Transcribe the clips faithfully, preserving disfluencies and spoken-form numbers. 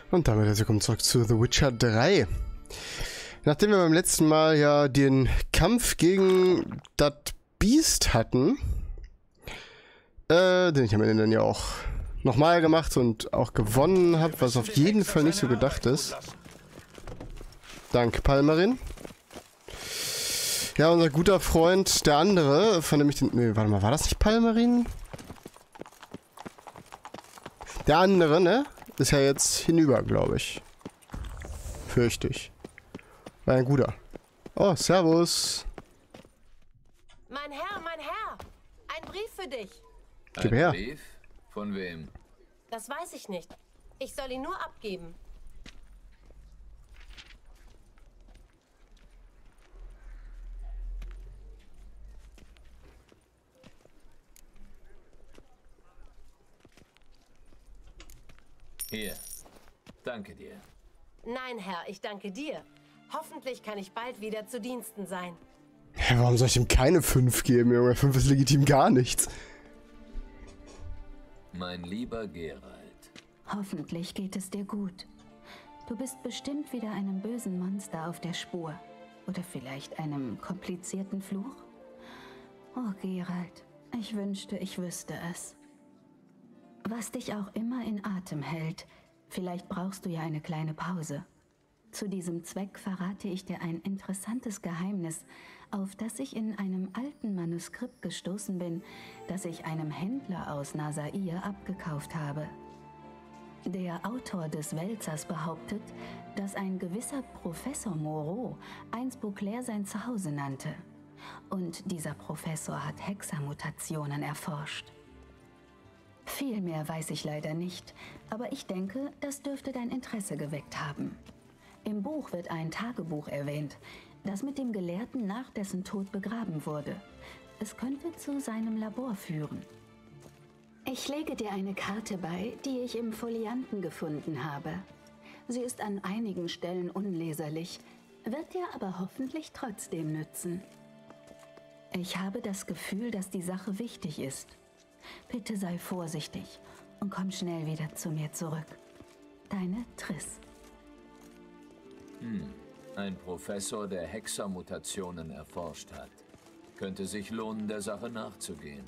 Und damit herzlich willkommen zurück zu The Witcher drei. Nachdem wir beim letzten Mal ja den Kampf gegen das Biest hatten, äh, den ich am Ende dann ja auch nochmal gemacht und auch gewonnen habe, was auf jeden Fall nicht so gedacht ist. Danke, Palmerin. Ja, unser guter Freund, der andere, von dem ich den... Nee, warte mal, war das nicht Palmerin? Der andere, ne? Ist ja jetzt hinüber, glaube ich. Fürchte ich. War ein guter. Oh, servus. Mein Herr, mein Herr! Ein Brief für dich. Gib Ein her. Brief? Von wem? Das weiß ich nicht. Ich soll ihn nur abgeben. Hier. Danke dir. Nein, Herr, ich danke dir. Hoffentlich kann ich bald wieder zu Diensten sein. Hä, warum soll ich ihm keine fünf geben, Junge? fünf ist legitim gar nichts. Mein lieber Geralt. Hoffentlich geht es dir gut. Du bist bestimmt wieder einem bösen Monster auf der Spur. Oder vielleicht einem komplizierten Fluch? Oh, Geralt, ich wünschte, ich wüsste es. Was dich auch immer in Atem hält, vielleicht brauchst du ja eine kleine Pause. Zu diesem Zweck verrate ich dir ein interessantes Geheimnis, auf das ich in einem alten Manuskript gestoßen bin, das ich einem Händler aus Nasair abgekauft habe. Der Autor des Wälzers behauptet, dass ein gewisser Professor Moreau einst Beauclair sein Zuhause nannte. Und dieser Professor hat Hexermutationen erforscht. Viel mehr weiß ich leider nicht, aber ich denke, das dürfte dein Interesse geweckt haben. Im Buch wird ein Tagebuch erwähnt, das mit dem Gelehrten nach dessen Tod begraben wurde. Es könnte zu seinem Labor führen. Ich lege dir eine Karte bei, die ich im Folianten gefunden habe. Sie ist an einigen Stellen unleserlich, wird dir aber hoffentlich trotzdem nützen. Ich habe das Gefühl, dass die Sache wichtig ist. Bitte sei vorsichtig und komm schnell wieder zu mir zurück. Deine Triss. Hm. Ein Professor, der Hexermutationen erforscht hat. Könnte sich lohnen, der Sache nachzugehen.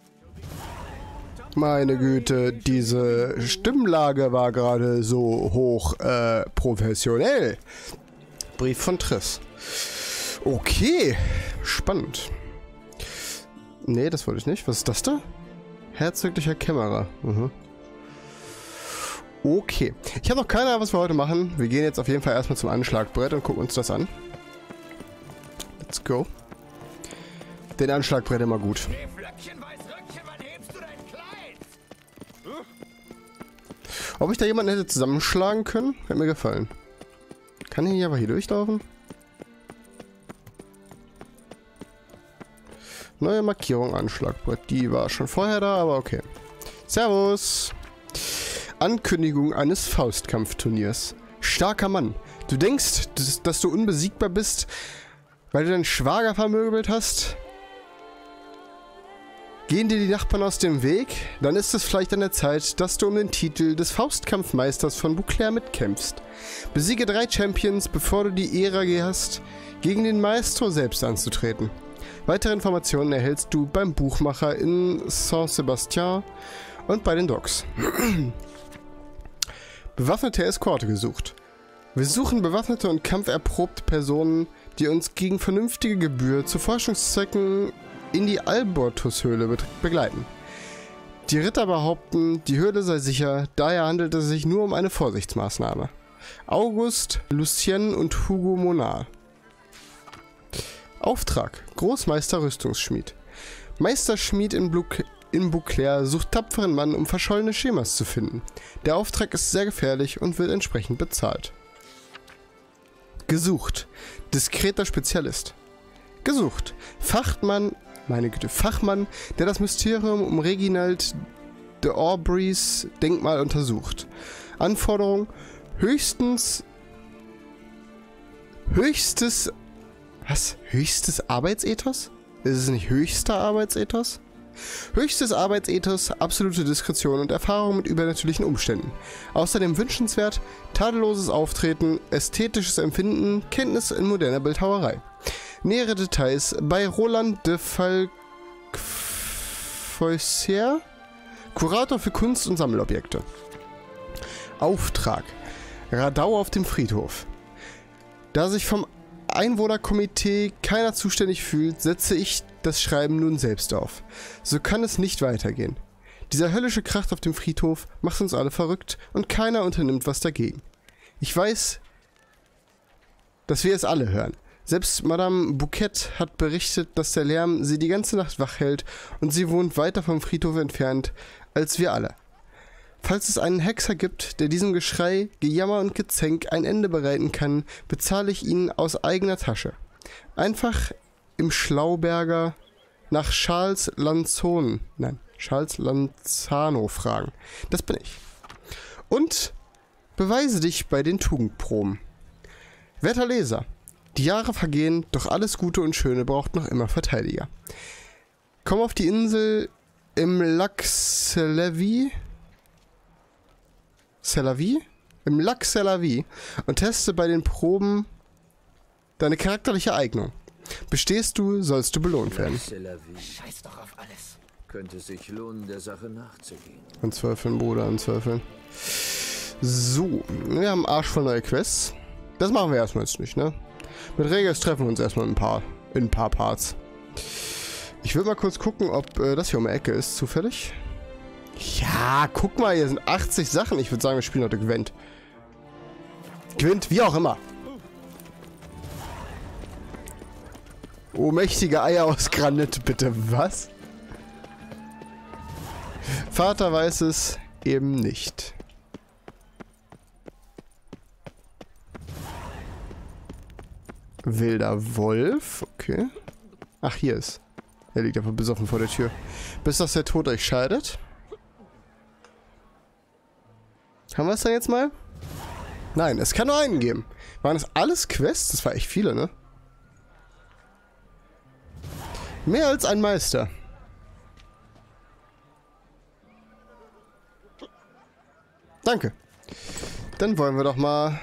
Meine Güte, diese Stimmlage war gerade so hoch äh, professionell. Brief von Triss. Okay, spannend. Nee, das wollte ich nicht. Was ist das da? Herzoglicher Kämmerer. Mhm. Okay. Ich habe noch keine Ahnung, was wir heute machen. Wir gehen jetzt auf jeden Fall erstmal zum Anschlagbrett und gucken uns das an. Let's go. Den Anschlagbrett immer gut. Ob ich da jemanden hätte zusammenschlagen können? Hätte mir gefallen. Kann ich hier aber hier durchlaufen? Neue Markierung, Anschlagbrett. Die war schon vorher da, aber okay. Servus. Ankündigung eines Faustkampfturniers. Starker Mann. Du denkst, dass, dass du unbesiegbar bist, weil du deinen Schwager vermöbelt hast? Gehen dir die Nachbarn aus dem Weg? Dann ist es vielleicht an der Zeit, dass du um den Titel des Faustkampfmeisters von Beauclair mitkämpfst. Besiege drei Champions, bevor du die Ehre hast, gegen den Maestro selbst anzutreten. Weitere Informationen erhältst du beim Buchmacher in Saint-Sébastien und bei den Docks. Bewaffnete Eskorte gesucht. Wir suchen bewaffnete und kampferprobte Personen, die uns gegen vernünftige Gebühr zu Forschungszwecken in die Albortushöhle be begleiten. Die Ritter behaupten, die Höhle sei sicher, daher handelt es sich nur um eine Vorsichtsmaßnahme. August, Lucien und Hugo Monard. Auftrag: Großmeister Rüstungsschmied. Meisterschmied in, in Beauclair sucht tapferen Mann, um verschollene Schemas zu finden. Der Auftrag ist sehr gefährlich und wird entsprechend bezahlt. Gesucht: Diskreter Spezialist. Gesucht: Fachmann, meine Güte, Fachmann, der das Mysterium um Reginald de Aubreys Denkmal untersucht. Anforderung: höchstens höchstes Was? Höchstes Arbeitsethos? Ist es nicht höchster Arbeitsethos? Höchstes Arbeitsethos, absolute Diskretion und Erfahrung mit übernatürlichen Umständen. Außerdem wünschenswert, tadelloses Auftreten, ästhetisches Empfinden, Kenntnis in moderner Bildhauerei. Nähere Details bei Roland de Falk-Feussier, Kurator für Kunst- und Sammelobjekte. Auftrag: Radau auf dem Friedhof. Da sich vom Einwohnerkomitee keiner zuständig fühlt, setze ich das Schreiben nun selbst auf. So kann es nicht weitergehen. Dieser höllische Krach auf dem Friedhof macht uns alle verrückt und keiner unternimmt was dagegen. Ich weiß, dass wir es alle hören. Selbst Madame Bouquet hat berichtet, dass der Lärm sie die ganze Nacht wach hält und sie wohnt weiter vom Friedhof entfernt als wir alle. Falls es einen Hexer gibt, der diesem Geschrei, Gejammer und Gezänk ein Ende bereiten kann, bezahle ich ihn aus eigener Tasche. Einfach im Schlauberger nach Charles Lanzon, nein, Charles Lanzano fragen. Das bin ich. Und beweise dich bei den Tugendproben. Werter Leser, die Jahre vergehen, doch alles Gute und Schöne braucht noch immer Verteidiger. Komm auf die Insel im Lac Selavi, Selavi? Im Lac Selavi und teste bei den Proben deine charakterliche Eignung. Bestehst du, sollst du belohnt werden. Scheiß doch auf alles. Könnte sich lohnen, der Sache nachzugehen. Anzweifeln, Bruder, anzweifeln. So, wir haben Arsch voll neue Quests. Das machen wir erstmal jetzt nicht, ne? Mit Regis treffen wir uns erstmal in ein paar, in ein paar Parts. Ich will mal kurz gucken, ob äh, das hier um die Ecke ist, zufällig. Ja, guck mal, hier sind achtzig Sachen. Ich würde sagen, wir spielen heute Gwent. Gwent, wie auch immer. Oh, mächtige Eier aus Granit, bitte. Was? Vater weiß es eben nicht. Wilder Wolf, okay. Ach, hier ist. Er liegt einfach besoffen vor der Tür. Bis dass der Tod euch scheidet. Haben wir es dann jetzt mal? Nein, es kann nur einen geben. Waren das alles Quests? Das war echt viele, ne? Mehr als ein Meister. Danke. Dann wollen wir doch mal...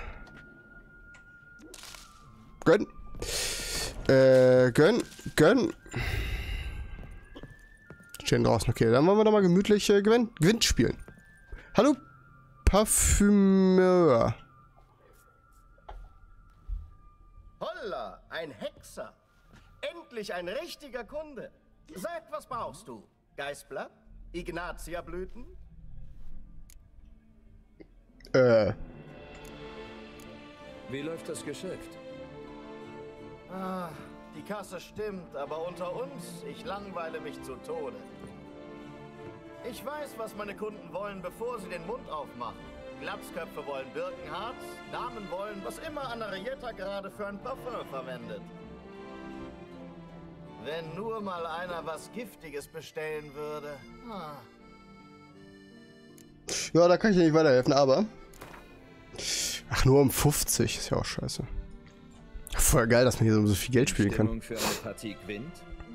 Gönn. Äh, gönn. Gönn. Stehen draußen, okay. Dann wollen wir doch mal gemütlich äh, Gwent, Gwent spielen. Hallo, Parfümeur. Holla, ein Hexer. Endlich ein richtiger Kunde. Sag, was brauchst du? Geißblatt? Ignatia-Blüten? Äh. Wie läuft das Geschäft? Ah, die Kasse stimmt, aber unter uns, ich langweile mich zu Tode. Ich weiß, was meine Kunden wollen, bevor sie den Mund aufmachen. Glatzköpfe wollen Birkenharz, Damen wollen, was immer Anarietta gerade für ein Parfum verwendet. Wenn nur mal einer was Giftiges bestellen würde. Ah. Ja, da kann ich dir nicht weiterhelfen, aber... Ach, nur um fünfzig. Ist ja auch scheiße. Voll geil, dass man hier so viel Geld spielen kann. Für eine Partie Gwent?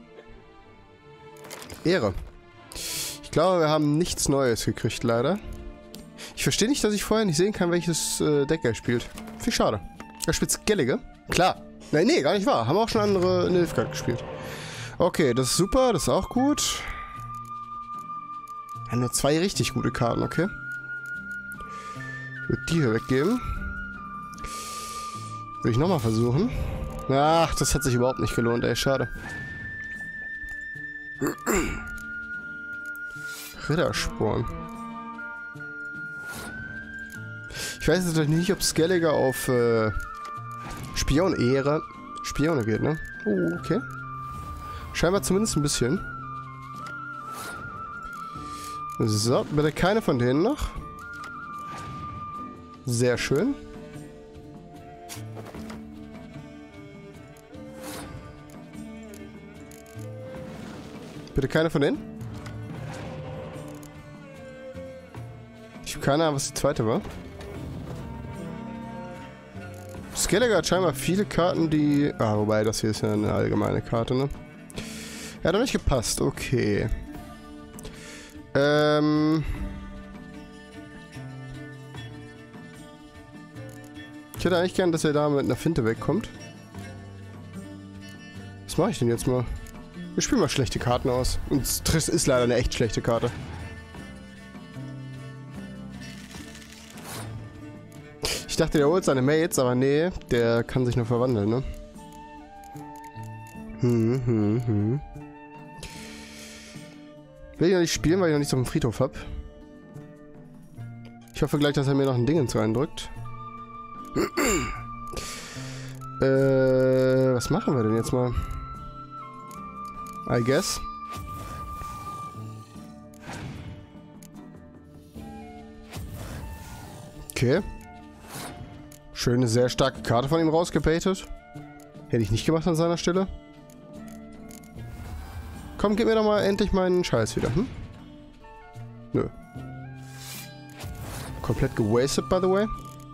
Ehre. Ich glaube, wir haben nichts Neues gekriegt, leider. Ich verstehe nicht, dass ich vorher nicht sehen kann, welches äh, Deck er spielt. Viel schade. Er spielt Skellige. Klar. Nein, nee, gar nicht wahr. Haben auch schon andere Nilfgaard gespielt. Okay, das ist super. Das ist auch gut. Ja, nur zwei richtig gute Karten, okay. Ich würde die hier weggeben. Will ich nochmal versuchen. Ach, das hat sich überhaupt nicht gelohnt, ey. Schade. Rittersporn. Ich weiß natürlich nicht, ob Skellige auf äh, Spion-Ehre Spione geht, ne? Oh, okay. Scheinbar zumindest ein bisschen. So, bitte keine von denen noch. Sehr schön. Bitte keine von denen. Ich habe keine Ahnung, was die zweite war. Skellige hat scheinbar viele Karten, die... Ah, wobei, das hier ist ja eine allgemeine Karte, ne? Er hat doch nicht gepasst, okay. Ähm... Ich hätte eigentlich gern, dass er da mit einer Finte wegkommt. Was mache ich denn jetzt mal? Wir spielen mal schlechte Karten aus. Und Triss ist leider eine echt schlechte Karte. Ich dachte, der holt seine Mates, aber nee, der kann sich nur verwandeln, ne? Hm, hm, hm. Will ich noch nicht spielen, weil ich noch nichts auf dem Friedhof habe. Ich hoffe gleich, dass er mir noch ein Ding ins reindrückt. äh, was machen wir denn jetzt mal? I guess. Okay. Schöne, sehr starke Karte von ihm rausgebaitet. Hätte ich nicht gemacht an seiner Stelle. Komm, gib mir doch mal endlich meinen Scheiß wieder, hm? Nö. Komplett gewastet, by the way.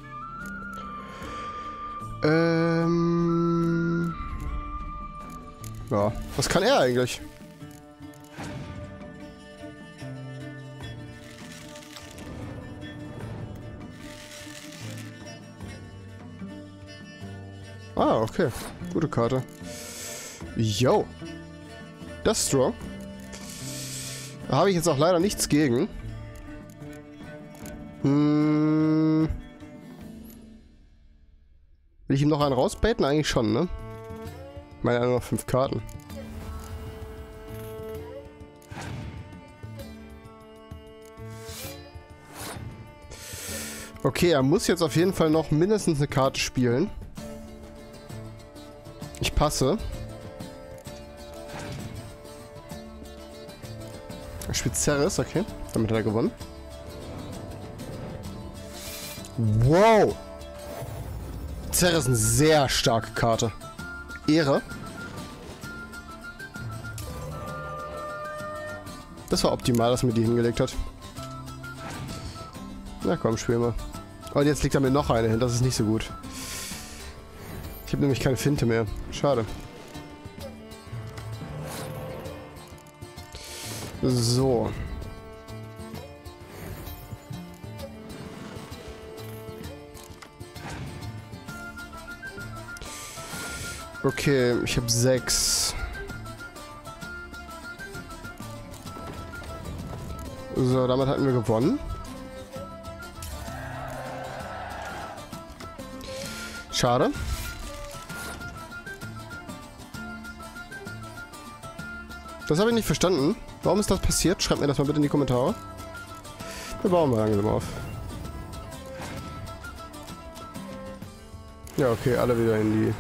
Ähm... Ja, was kann er eigentlich? Ah, okay. Gute Karte. Yo. Das ist strong. Da habe ich jetzt auch leider nichts gegen. Hm. Will ich ihm noch einen rausbaiten? Eigentlich schon, ne? Ich meine, nur noch fünf Karten. Okay, er muss jetzt auf jeden Fall noch mindestens eine Karte spielen. Ich passe. Er spielt Ceres, okay. Damit hat er gewonnen. Wow! Ceres ist eine sehr starke Karte. Ehre. Das war optimal, dass er mir die hingelegt hat. Na komm, spiel mal. Und jetzt liegt er mir noch eine hin, das ist nicht so gut. Ich habe nämlich keine Finte mehr. Schade. So. Okay, ich habe sechs. So, damit hatten wir gewonnen. Schade. Das habe ich nicht verstanden. Warum ist das passiert? Schreibt mir das mal bitte in die Kommentare. Wir bauen mal langsam auf. Ja, okay, alle wieder in die...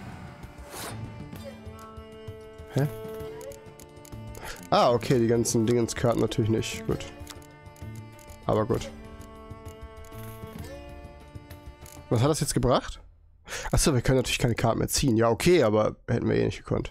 Hä? Ah, okay, die ganzen Dingenskarten natürlich nicht. Gut. Aber gut. Was hat das jetzt gebracht? Achso, wir können natürlich keine Karten mehr ziehen. Ja, okay, aber hätten wir eh nicht gekonnt.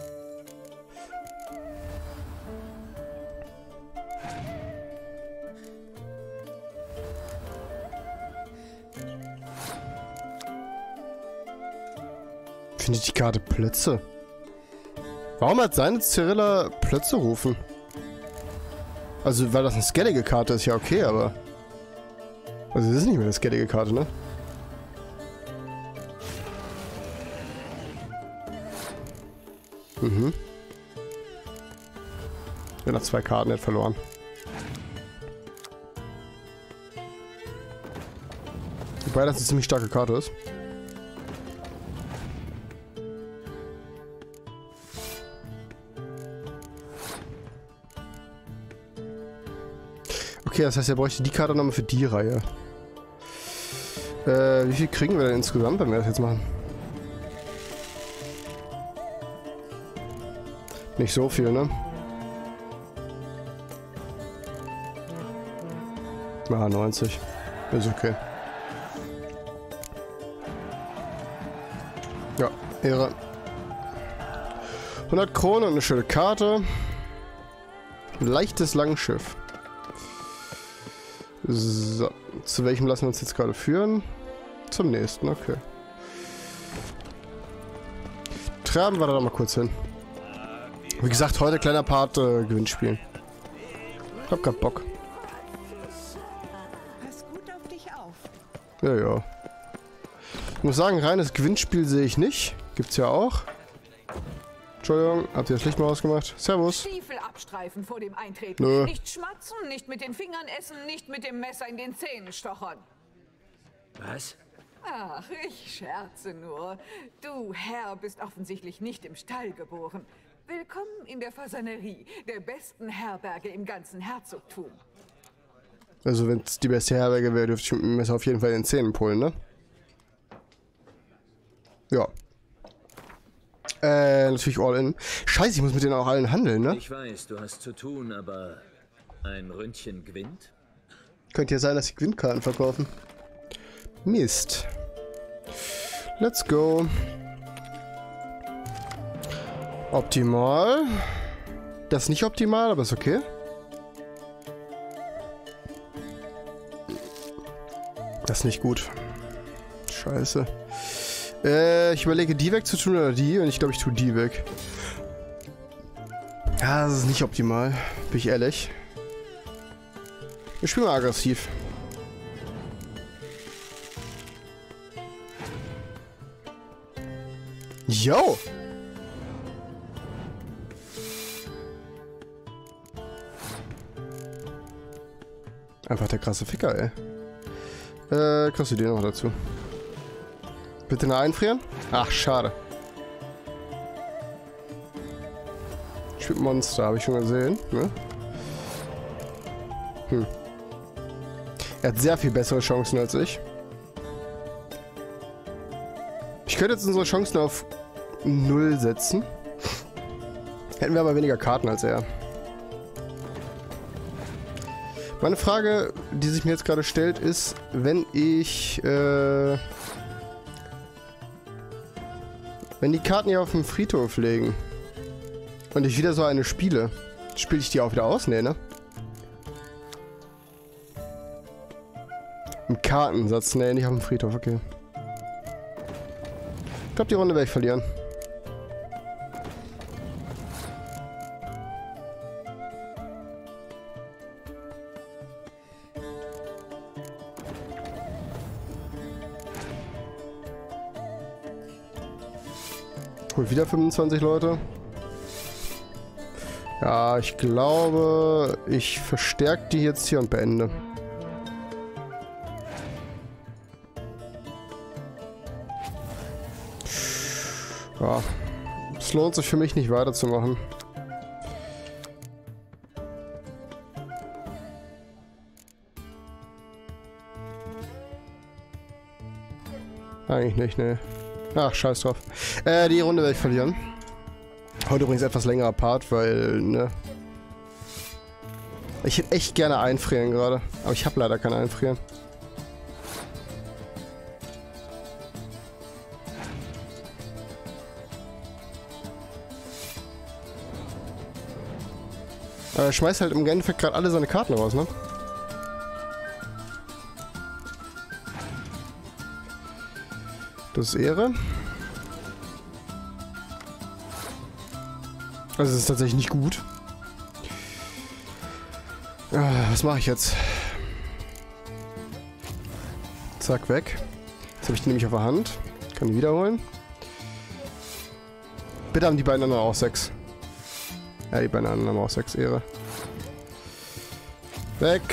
Findet die Karte Plötze? Warum hat seine Cyrilla Plötze rufen? Also, weil das eine skellige Karte ist, ja okay, aber... Also, das ist nicht mehr eine skellige Karte, ne? Mhm. Ja, nach zwei Karten hat verloren. Wobei das eine ziemlich starke Karte ist. Okay, das heißt, er bräuchte die Karte nochmal für die Reihe. Äh, wie viel kriegen wir denn insgesamt, wenn wir das jetzt machen? Nicht so viel, ne? Ah, neunzig. Ist okay. Ja, Ehre. hundert Kronen und eine schöne Karte. Ein leichtes Langschiff. So, zu welchem lassen wir uns jetzt gerade führen? Zum nächsten, okay. Traben wir da mal kurz hin. Wie gesagt, heute kleiner Part äh, Gewinnspiel. Ich hab grad Bock. Pass gut auf dich auf. Ja, ja. Ich muss sagen, reines Gewinnspiel sehe ich nicht. Gibt's ja auch. Entschuldigung, habt ihr das Licht mal ausgemacht? Servus. Stiefel abstreifen vor dem Eintreten. Nö. Nicht schmatzen, nicht mit den Fingern essen, nicht mit dem Messer in den Zähnen stochern. Was? Ach, ich scherze nur. Du, Herr, bist offensichtlich nicht im Stall geboren. Willkommen in der Fasanerie, der besten Herberge im ganzen Herzogtum. Also wenn es die beste Herberge wäre, dürfte ich mit dem Messer auf jeden Fall in den Zähnen pullen, ne? Ja. Äh, natürlich all in. Scheiße, ich muss mit denen auch allen handeln, ne? Ich weiß, du hast zu tun, aber ein Ründchen gewinnt? Könnte ja sein, dass sie Gewinnkarten verkaufen. Mist. Let's go. Optimal. Das ist nicht optimal, aber ist okay. Das ist nicht gut. Scheiße. Äh, ich überlege, die wegzutun oder die. Und ich glaube, ich tue die weg. Ja, das ist nicht optimal. Bin ich ehrlich. Ich spiele mal aggressiv. Yo! Einfach der krasse Ficker, ey. Äh, kriegst du den noch dazu? Bitte eine einfrieren? Ach, schade. Spielt Monster, habe ich schon gesehen, ne? Hm. Er hat sehr viel bessere Chancen als ich. Ich könnte jetzt unsere Chancen auf null setzen. Hätten wir aber weniger Karten als er. Meine Frage, die sich mir jetzt gerade stellt, ist, wenn ich, äh, wenn die Karten hier auf dem Friedhof liegen und ich wieder so eine spiele, spiele ich die auch wieder aus? Nee, ne? Im Kartensatz, nee, nicht auf dem Friedhof, okay. Ich glaube, die Runde werde ich verlieren. Hol wieder fünfundzwanzig Leute. Ja, ich glaube, ich verstärke die jetzt hier und beende. Ja, es lohnt sich für mich nicht weiterzumachen. Eigentlich nicht, ne. Ach, scheiß drauf. Äh, die Runde werde ich verlieren. Heute übrigens etwas längerer Part, weil, ne. Ich hätte echt gerne einfrieren gerade. Aber ich habe leider kein Einfrieren. Aber er schmeißt halt im Endeffekt gerade alle seine Karten raus, ne? Das ist Ehre. Also es ist tatsächlich nicht gut. Ah, was mache ich jetzt? Zack, weg. Jetzt habe ich die nämlich auf der Hand. Kann die wiederholen. Bitte haben die beiden anderen auch sechs. Ja, die beiden anderen haben auch sechs Ehre. Weg.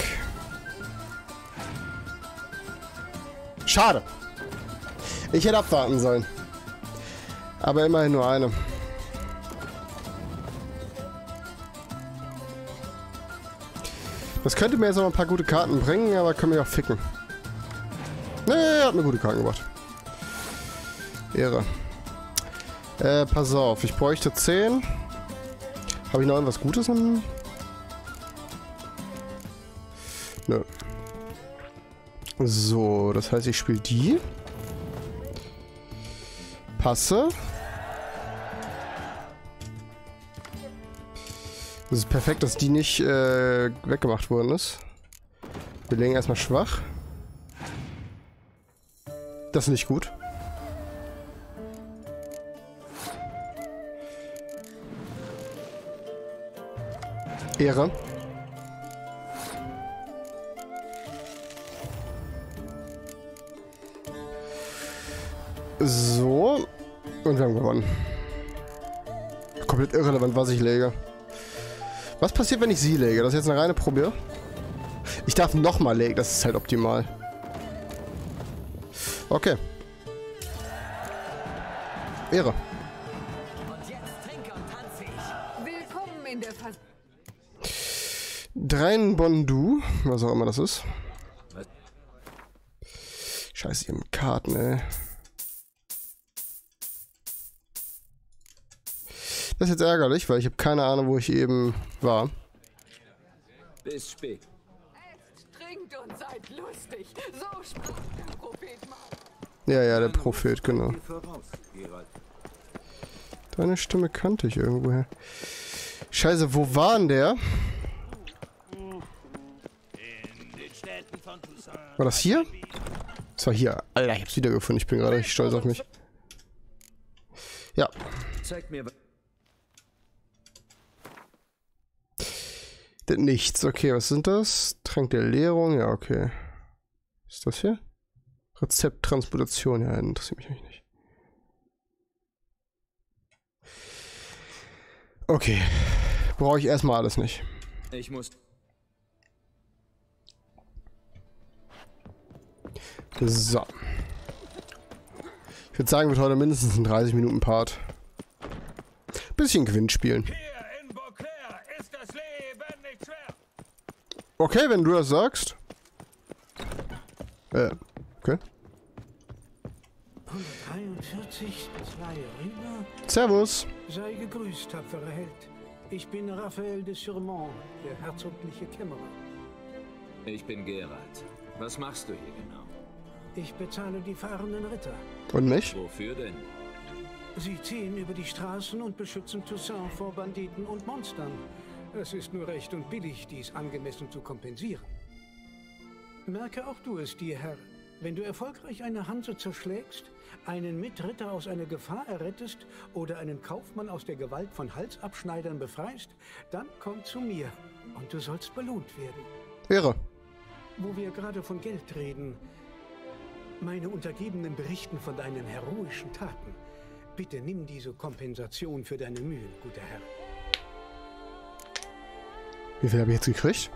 Schade. Ich hätte abwarten sollen. Aber immerhin nur eine. Das könnte mir jetzt noch ein paar gute Karten bringen, aber können wir auch ficken. Nee, er hat mir gute Karten gebracht. Ehre. Äh, pass auf, ich bräuchte zehn. Habe ich noch irgendwas Gutes? Im Nö. So, das heißt, ich spiele die. Passe. Es ist perfekt, dass die nicht äh, weggemacht worden ist. Wir legen erstmal schwach. Das ist nicht gut. Ehre. So. Und wir haben gewonnen. Komplett irrelevant, was ich lege. Was passiert, wenn ich sie lege? Das ist jetzt eine reine Probe. Ich darf nochmal legen, das ist halt optimal. Okay. Ehre. Willkommen in der Vers Drein Bondu, was auch immer das ist. Scheiße, hier mit Karten, ey. Das ist jetzt ärgerlich, weil ich habe keine Ahnung, wo ich eben war. Bis spät. Esst, trinkt und seid lustig. So sprach der Prophet mal. Ja, ja, der Prophet, genau. Deine Stimme kannte ich irgendwoher. Scheiße, wo war denn der? War das hier? Das war hier. Alter, ich hab's wiedergefunden. Ich bin gerade richtig stolz auf mich. Ja. Zeig mir. Nichts. Okay, was sind das? Trank der Leerung. Ja, okay. Was ist das hier? Rezept Transportation. Ja, interessiert mich nicht. Okay. Brauche ich erstmal alles nicht. Ich muss. So. Ich würde sagen, wird heute mindestens ein dreißig Minuten Part. Bisschen Gewinn spielen. Hier in Beauclair ist das Leben nicht schwer. Okay, wenn du das sagst. Äh, okay. hundertdreiundvierzig, zwei rüber. Servus. Sei gegrüßt, tapferer Held. Ich bin Raphael de Surmont, der herzogliche Kämmerer. Ich bin Geralt. Was machst du hier genau? Ich bezahle die fahrenden Ritter. Und mich? Wofür denn? Sie ziehen über die Straßen und beschützen Toussaint vor Banditen und Monstern. Es ist nur recht und billig, dies angemessen zu kompensieren. Merke auch du es dir, Herr. Wenn du erfolgreich eine Hanse zerschlägst, einen Mitritter aus einer Gefahr errettest oder einen Kaufmann aus der Gewalt von Halsabschneidern befreist, dann komm zu mir und du sollst belohnt werden. Ehre. Wo wir gerade von Geld reden, meine Untergebenen berichten von deinen heroischen Taten. Bitte nimm diese Kompensation für deine Mühen, guter Herr. Wie viel habe ich jetzt gekriegt?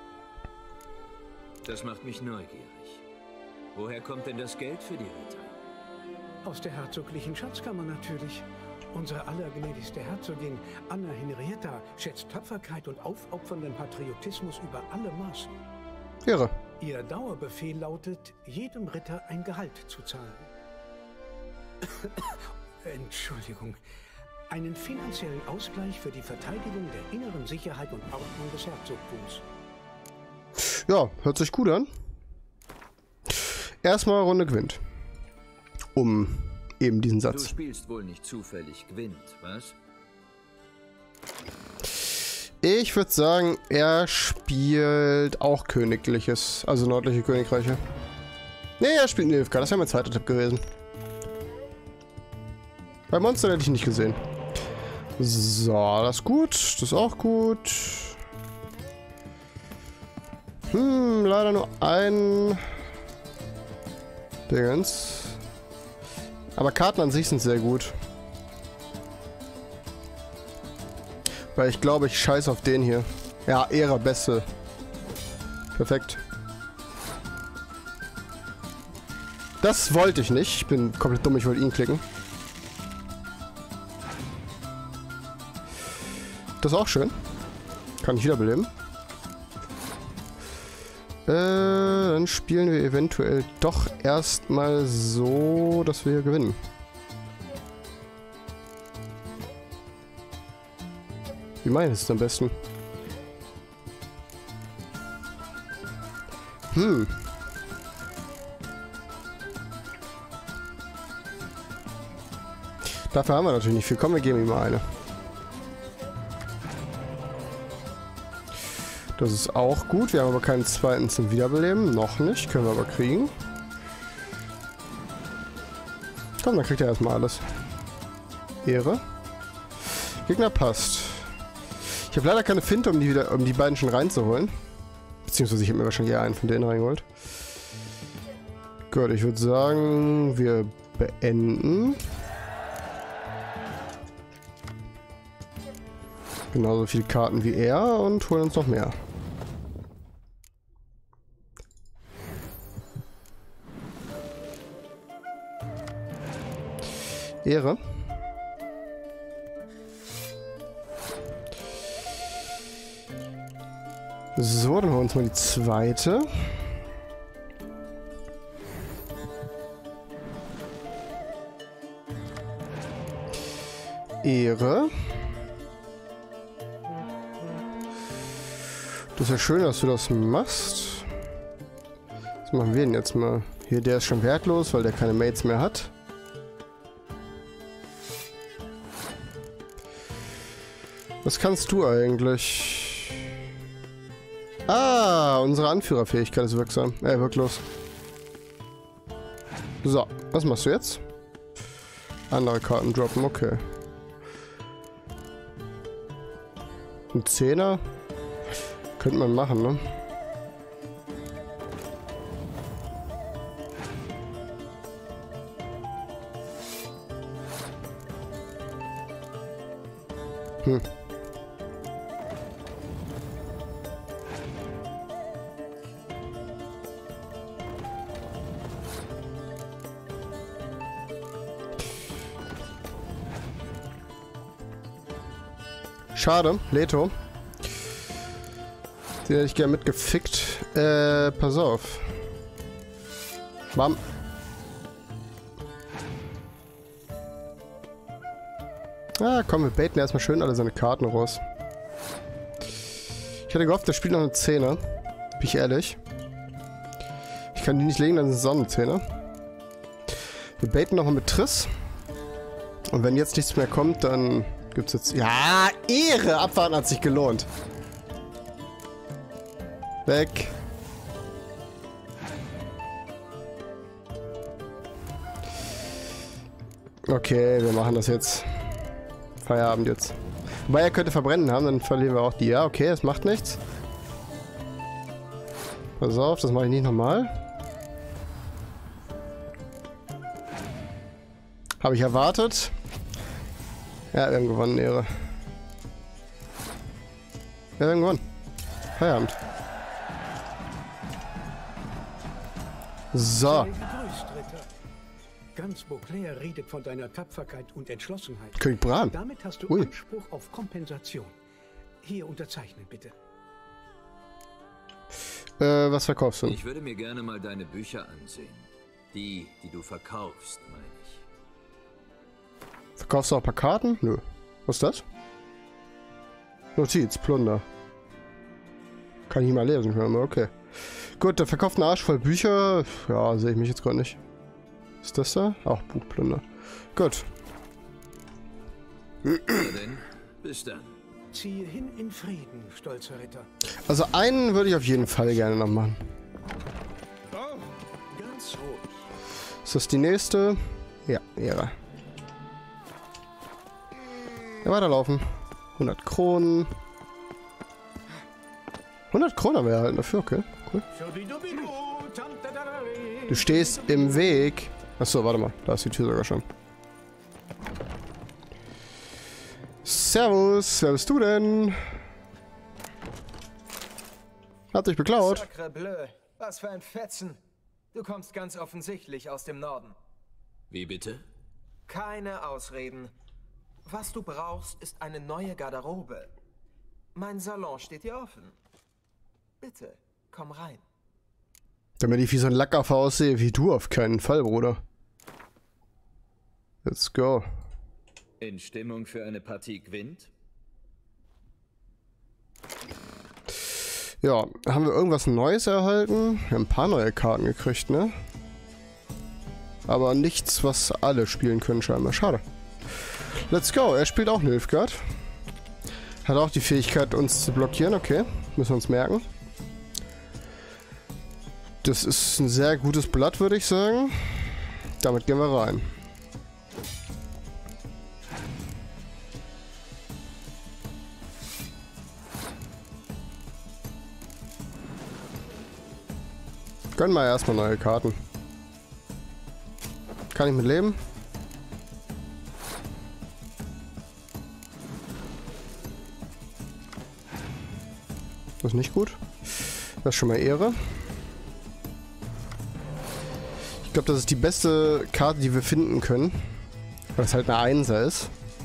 Das macht mich neugierig. Woher kommt denn das Geld für die Ritter? Aus der herzoglichen Schatzkammer natürlich. Unsere allergnädigste Herzogin Anna Henrietta schätzt Tapferkeit und aufopfernden Patriotismus über alle Maßen. Ehre. Ihr Dauerbefehl lautet, jedem Ritter ein Gehalt zu zahlen. Entschuldigung. Einen finanziellen Ausgleich für die Verteidigung der inneren Sicherheit und Ordnung des Herzogtums. Ja, hört sich gut an. Erstmal Runde gewinnt. Um eben diesen Satz. Du spielst wohl nicht zufällig Gwent, was? Ich würde sagen, er spielt auch Königliches, also nördliche Königreiche. Nee, er spielt Nilfgaard, das wäre mein zweiter Tipp gewesen. Bei Monster hätte ich nicht gesehen. So, das ist gut, das ist auch gut. Hm, leider nur ein Dingens. Aber Karten an sich sind sehr gut. Weil ich glaube, ich scheiße auf den hier. Ja, Ehre, beste. Perfekt. Das wollte ich nicht. Ich bin komplett dumm, ich wollte ihn klicken. Das ist auch schön. Kann ich wiederbeleben. Äh, dann spielen wir eventuell doch erstmal so, dass wir gewinnen. Wie meine ich es am besten? Hm. Dafür haben wir natürlich nicht viel. Komm, wir geben ihm mal eine. Das ist auch gut. Wir haben aber keinen zweiten zum Wiederbeleben. Noch nicht. Können wir aber kriegen. Komm, dann kriegt er erstmal alles. Ehre. Gegner passt. Ich habe leider keine Finte, um die, wieder, um die beiden schon reinzuholen. Beziehungsweise ich habe mir wahrscheinlich eher einen von denen reingeholt. Gut, ich würde sagen, wir beenden. Genauso viele Karten wie er und holen uns noch mehr. Ehre. So, dann holen wir uns mal die zweite. Ehre. Das ist ja schön, dass du das machst. Was machen wir denn jetzt mal? Hier, der ist schon wertlos, weil der keine Mates mehr hat. Was kannst du eigentlich? Ah, unsere Anführerfähigkeit ist wirksam. Äh, wirklos. So, was machst du jetzt? Andere Karten droppen, okay. Ein Zehner? Könnte man machen, ne? Hm. Schade, Leto. Den hätte ich gerne mitgefickt. Äh, pass auf. Bam. Ah, komm, wir baiten erstmal schön alle seine Karten raus. Ich hatte gehofft, der spielt noch eine Zehner. Bin ich ehrlich. Ich kann die nicht legen, dann ist es auch eine Zehner. Wir baiten nochmal mit Triss. Und wenn jetzt nichts mehr kommt, dann gibt's jetzt... Ja, Ehre! Abwarten hat sich gelohnt. Weg. Okay, wir machen das jetzt. Feierabend jetzt. Wobei er könnte verbrennen haben, dann verlieren wir auch die. Ja, okay, das macht nichts. Pass auf, das mache ich nicht nochmal. Habe ich erwartet. Ja, wir haben gewonnen, Ehre. Ja, wir haben gewonnen. Feierabend. So. Ganz Beauclair redet von deiner Tapferkeit und Entschlossenheit. König Bran. Damit hast du Ui. Anspruch auf Kompensation. Hier unterzeichnen, bitte. Äh, was verkaufst du? Ich würde mir gerne mal deine Bücher ansehen. Die, die du verkaufst, meine ich. Verkaufst du auch ein paar Karten? Nö. Was ist das? Notiz, Plunder. Kann ich nicht mal lesen können, aber okay. Gut, der verkauft einen Arsch voll Bücher. Ja, sehe ich mich jetzt gerade nicht. Ist das da? Auch Buchplunder. Gut. Na denn, bis dann. Ziehe hin in Frieden, stolzer Ritter. Also einen würde ich auf jeden Fall gerne noch machen. Oh, ganz ruhig. Ist das die nächste? Ja, Ehre. Ja, weiterlaufen. hundert Kronen. hundert Kronen haben wir erhalten dafür, okay. Cool. Du stehst im Weg. Achso, warte mal. Da ist die Tür sogar schon. Servus, wer bist du denn? Hat dich beklaut. Sacre bleu, was für ein Fetzen. Du kommst ganz offensichtlich aus dem Norden. Wie bitte? Keine Ausreden. Was du brauchst, ist eine neue Garderobe. Mein Salon steht dir offen. Bitte, komm rein. Damit ich wie so ein Lackaffer aussehe, wie du auf keinen Fall, Bruder. Let's go. In Stimmung für eine Partie Gwent? Ja, haben wir irgendwas Neues erhalten? Wir haben ein paar neue Karten gekriegt, ne? Aber nichts, was alle spielen können, scheinbar. Schade. Let's go. Er spielt auch Nilfgaard. Hat auch die Fähigkeit, uns zu blockieren. Okay, müssen wir uns merken. Das ist ein sehr gutes Blatt, würde ich sagen. Damit gehen wir rein. Gönnen wir erstmal neue Karten. Kann ich mit leben. Das ist nicht gut. Das ist schon mal Ehre. Ich glaube, das ist die beste Karte, die wir finden können. Weil es halt eine Einser ist.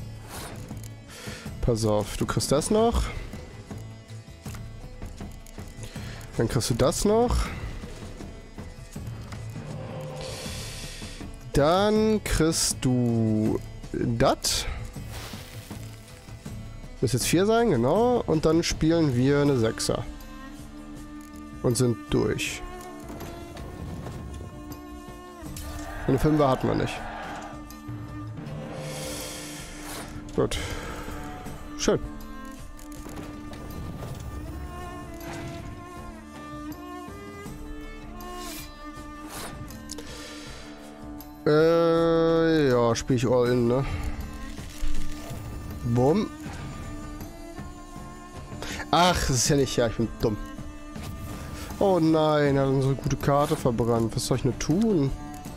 Pass auf, du kriegst das noch. Dann kriegst du das noch. Dann kriegst du das. Muss jetzt vier sein, genau. Und dann spielen wir eine Sechser. Und sind durch. Eine Fünfer hatten wir nicht. Gut. Schön. Äh, ja, spiele ich all in, ne? Bumm. Ach, das ist ja nicht... Ja, ich bin dumm. Oh nein, er hat unsere gute Karte verbrannt. Was soll ich nur tun?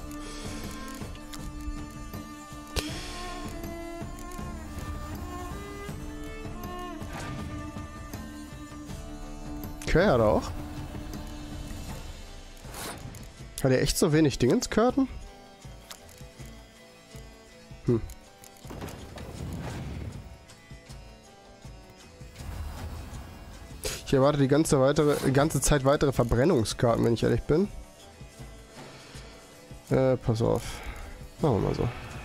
Okay, hat er auch. Hat er echt so wenig Dingenskarten? Hm. Ich erwarte die ganze, weitere, die ganze Zeit weitere Verbrennungskarten, wenn ich ehrlich bin. Äh, pass auf. Machen wir mal so.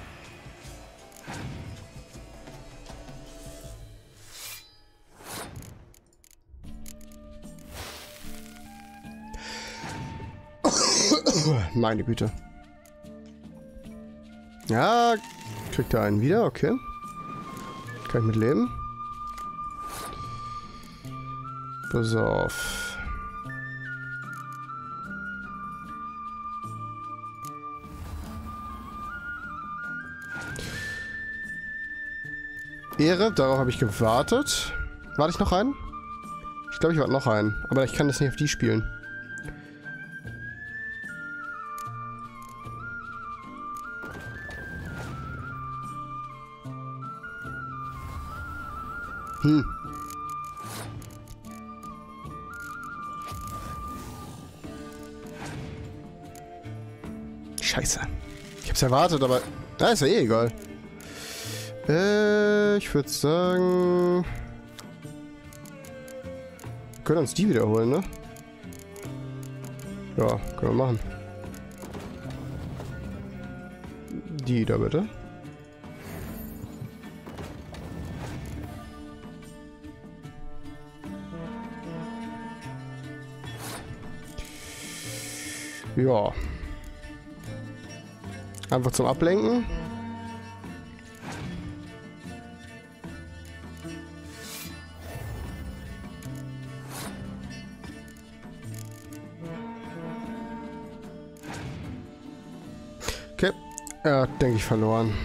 Meine Güte. Ja, kriegt er einen wieder, okay. Kann ich mit leben. Pass auf. Ehre, darauf habe ich gewartet. Warte ich noch einen? Ich glaube, ich warte noch einen. Aber ich kann das nicht auf die spielen. Hm. Scheiße. Ich hab's erwartet, aber... Na, ist ja eh egal. Äh, ich würde sagen... Wir können uns die wiederholen, ne? Ja, können wir machen. Die da bitte. Ja. Einfach zum Ablenken. Okay. Er hat, denke ich, verloren.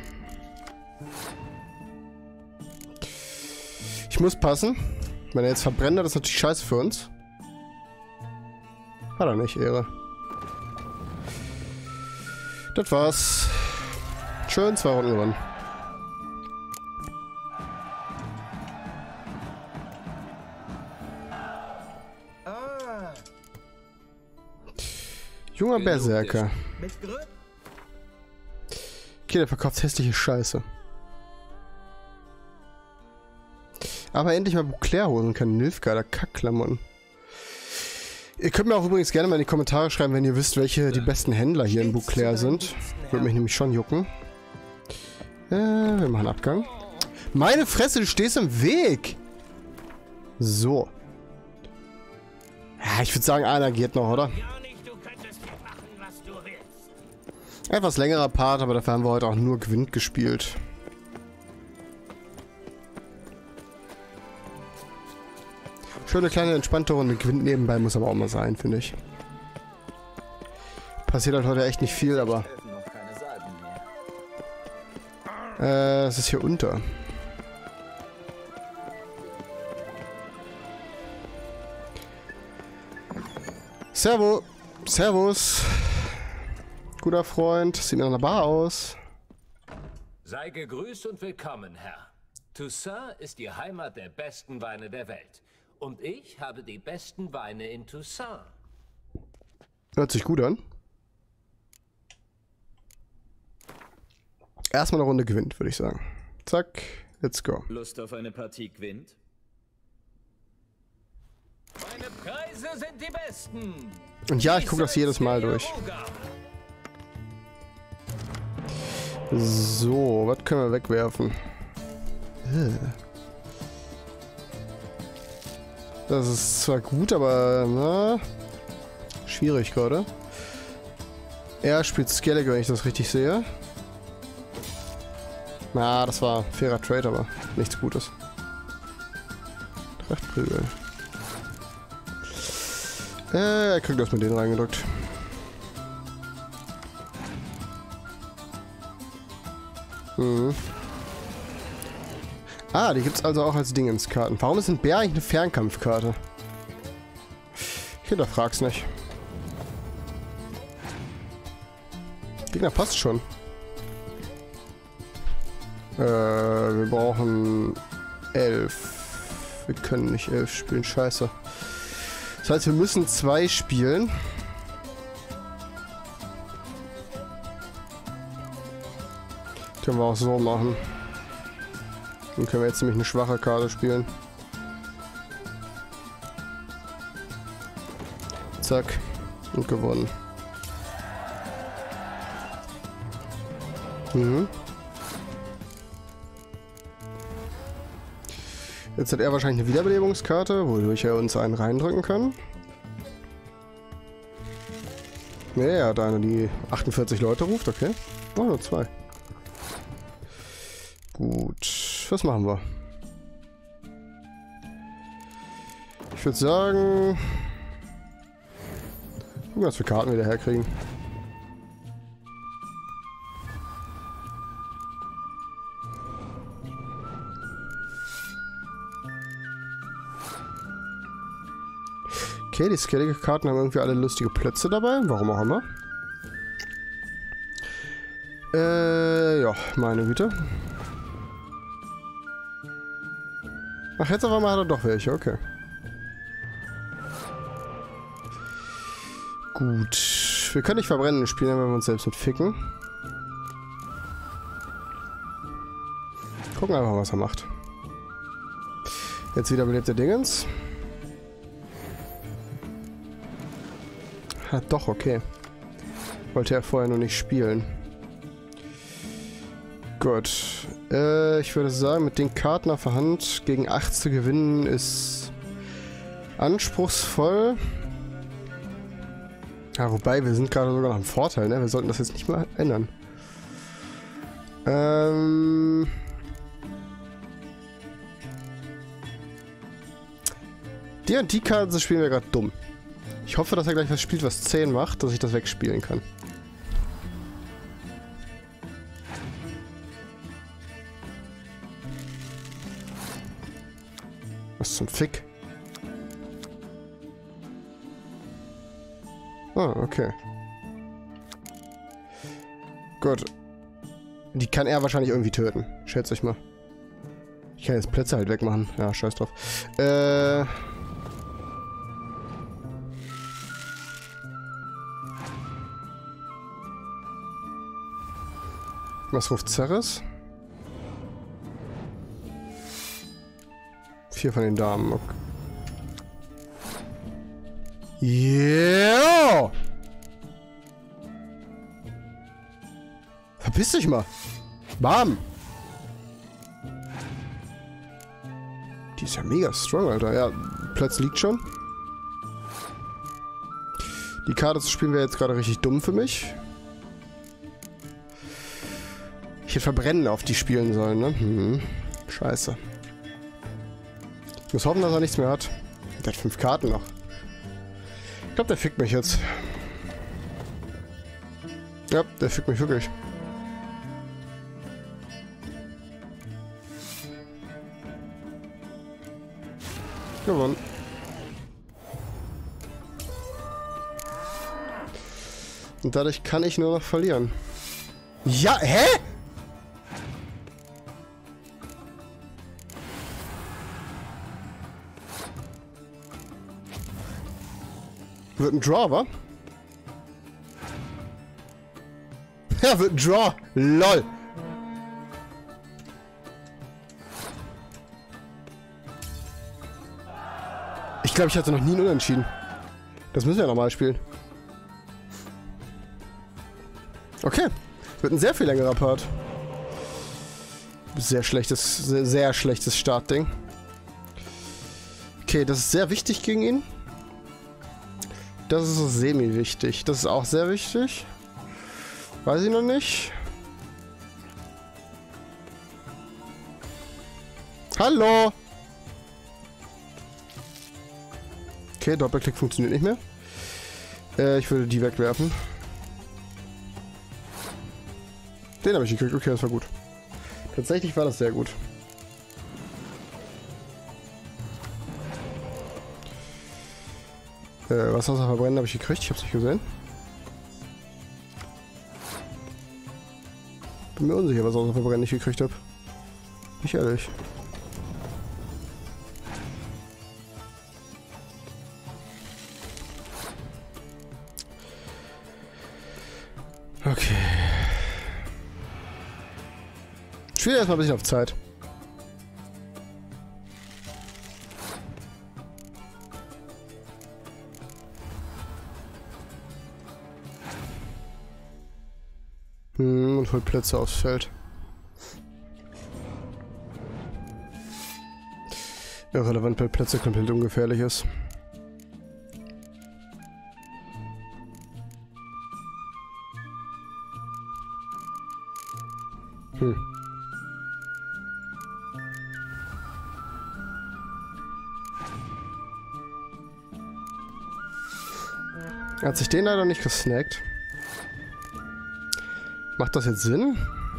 Ich muss passen. Wenn er jetzt verbrennt, das ist natürlich scheiße für uns. Hat er nicht, Ehre. Das war's. Schön, zwei Runden gewonnen. Ah. Junger Berserker. Okay, der verkauft hässliche Scheiße. Aber endlich mal Bouclair-Hosen, keine Nilfgaarder Kackklamotten. Ihr könnt mir auch übrigens gerne mal in die Kommentare schreiben, wenn ihr wisst, welche die besten Händler hier in Bouclair sind. Würde mich nämlich schon jucken. Äh, wir machen Abgang. Meine Fresse, du stehst im Weg! So. Ja, ich würde sagen, einer geht noch, oder? Etwas längerer Part, aber dafür haben wir heute auch nur Gwent gespielt. Schöne kleine entspannte Runde Gwent nebenbei muss aber auch mal sein, finde ich. Passiert halt heute echt nicht viel, aber... Äh, es ist hier unter. Servo. Servus. Guter Freund. Sieht nach einer Bar aus. Sei gegrüßt und willkommen, Herr. Toussaint ist die Heimat der besten Weine der Welt. Und ich habe die besten Weine in Toussaint. Hört sich gut an. Erstmal eine Runde gewinnt, würde ich sagen. Zack, let's go. Lust auf eine Partie Quint? Meine Preise sind die besten. Und ja, ich gucke das jedes Mal durch. So, was können wir wegwerfen? Das ist zwar gut, aber na, schwierig gerade. Er spielt Skellige, wenn ich das richtig sehe. Na, das war fairer Trade, aber nichts Gutes. Trachtprügel. Äh, er kriegt das mit denen reingedrückt. Mhm. Ah, die gibt's also auch als Dingenskarten. Warum ist ein Bär eigentlich eine Fernkampfkarte? Ich hinterfrag's nicht. Gegner passt schon. Äh, wir brauchen elf. Wir können nicht elf spielen, scheiße. Das heißt, wir müssen zwei spielen. Können wir auch so machen. Dann können wir jetzt nämlich eine schwache Karte spielen. Zack. Und gewonnen. Mhm. Jetzt hat er wahrscheinlich eine Wiederbelebungskarte, wodurch er uns einen reindrücken kann. Ne, er hat eine, die achtundvierzig Leute ruft, okay. Oh, nur zwei. Gut, was machen wir? Ich würde sagen... Gucken, was für Karten wir da herkriegen. Okay, die Skellige-Karten haben irgendwie alle lustige Plötze dabei. Warum auch immer. Äh, ja, meine Güte. Ach, jetzt auf einmal hat er doch welche, okay. Gut. Wir können nicht verbrennen spielen, wenn wir uns selbst mit ficken. Gucken einfach, was er macht. Jetzt wieder belebt der Dingens. Ah, doch, okay. Wollte er vorher nur nicht spielen. Gut. Äh, ich würde sagen, mit den Karten auf der Hand gegen acht zu gewinnen ist anspruchsvoll. Ja, wobei, wir sind gerade sogar noch im Vorteil, ne? Wir sollten das jetzt nicht mal ändern. Ähm... Die und die Karten spielen wir gerade dumm. Ich hoffe, dass er gleich was spielt, was zehn macht, dass ich das wegspielen kann. Was zum Fick? Ah, okay. Gut. Die kann er wahrscheinlich irgendwie töten. Schätze ich mal. Ich kann jetzt Plätze halt wegmachen. Ja, scheiß drauf. Äh... Was ruft Ceres? Vier von den Damen. Okay. Yeah! Verpiss dich mal. Bam! Die ist ja mega strong, Alter. Ja, Platz liegt schon. Die Karte spielen wir jetzt gerade richtig dumm für mich. Ich hätte Verbrennen auf die spielen sollen, ne? Hm. Scheiße. Ich muss hoffen, dass er nichts mehr hat. Der hat fünf Karten noch. Ich glaube, der fickt mich jetzt. Ja, der fickt mich wirklich. Gewonnen. Und dadurch kann ich nur noch verlieren. Ja, hä? Wird ein Draw, wa? Ja, wird ein Draw. LOL. Ich glaube, ich hatte noch nie einen Unentschieden. Das müssen wir nochmal spielen. Okay. Wird ein sehr viel längerer Part. Sehr schlechtes, sehr, sehr schlechtes Startding. Okay, das ist sehr wichtig gegen ihn. Das ist so semi-wichtig. Das ist auch sehr wichtig. Weiß ich noch nicht. Hallo! Okay, Doppelklick funktioniert nicht mehr. Äh, ich würde die wegwerfen. Den habe ich gekriegt. Okay, das war gut. Tatsächlich war das sehr gut. Äh, was außer Verbrennen habe ich gekriegt? Ich habe es nicht gesehen. Bin mir unsicher, was außer Verbrennen ich gekriegt habe. Nicht ehrlich. Okay. Ich spiele erstmal ein bisschen auf Zeit. Hm, und holt Plätze aufs Feld. Irrelevant, weil Plätze komplett ungefährlich ist. Hm. Er hat sich den leider nicht gesnackt. Macht das jetzt Sinn?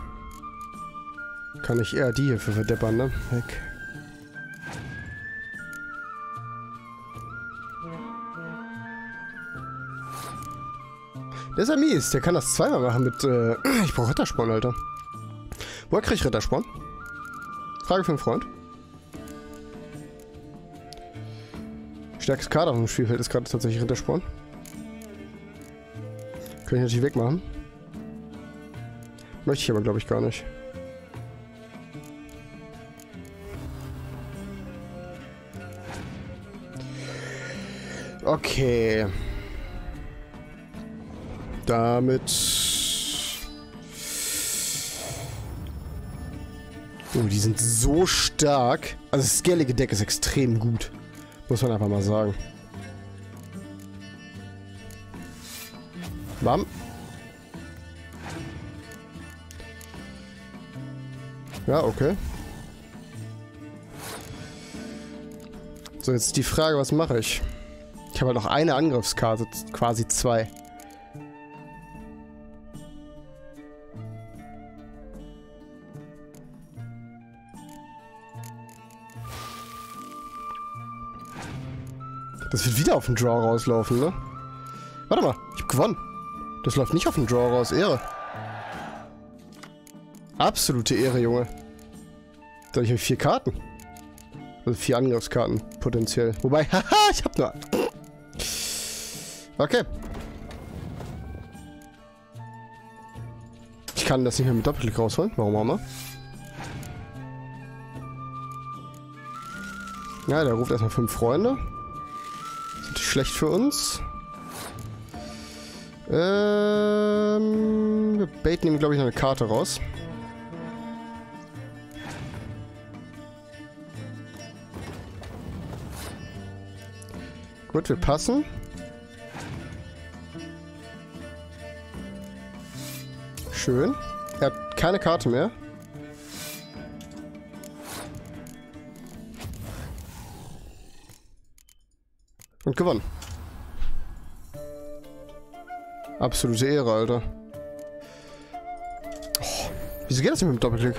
Kann ich eher die hier für verdeppern, ne? Weg. Der ist ja mies. Der kann das zweimal machen mit... Äh ich brauche Rittersporn, Alter. Woher krieg ich Rittersporn? Frage für einen Freund. Stärkstes Kader auf dem Spielfeld ist gerade tatsächlich Rittersporn. Kann ich natürlich wegmachen. Möchte ich aber, glaube ich, gar nicht. Okay. Damit... Oh, die sind so stark. Also das scalige Deck ist extrem gut. Muss man einfach mal sagen. Bam. Ja, okay. So, jetzt ist die Frage, was mache ich? Ich habe halt noch eine Angriffskarte, quasi zwei. Das wird wieder auf den Draw rauslaufen, ne? Warte mal, ich hab gewonnen. Das läuft nicht auf den Draw raus, Ehre. Absolute Ehre, Junge. Da habe ich vier Karten. Also vier Angriffskarten, potenziell. Wobei, haha, ich hab nur... Okay. Ich kann das nicht mehr mit Doppelklick rausholen, warum auch immer. Ja, der ruft erstmal fünf Freunde. Das ist natürlich schlecht für uns. Ähm, wir baiten ihm, glaube ich, noch eine Karte raus. Gut, wir passen. Schön. Er hat keine Karte mehr. Und gewonnen. Absolute Ehre, Alter. Oh, wieso geht das nicht mit dem Doppelklick?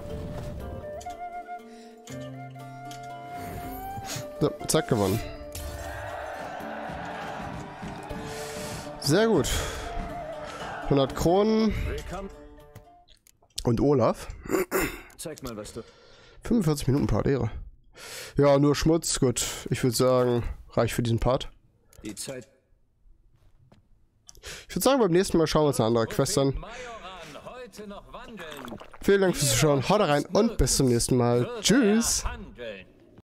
So, zack, gewonnen. Sehr gut. hundert Kronen. Und Olaf. Zeig mal, was du... fünfundvierzig Minuten Part, Ehre. Ja, nur Schmutz. Gut, ich würde sagen, reicht für diesen Part. Die Zeit... Ich würde sagen, beim nächsten Mal schauen wir uns eine andere Quest an. Vielen Dank fürs Zuschauen, haut rein und bis zum nächsten Mal. Tschüss!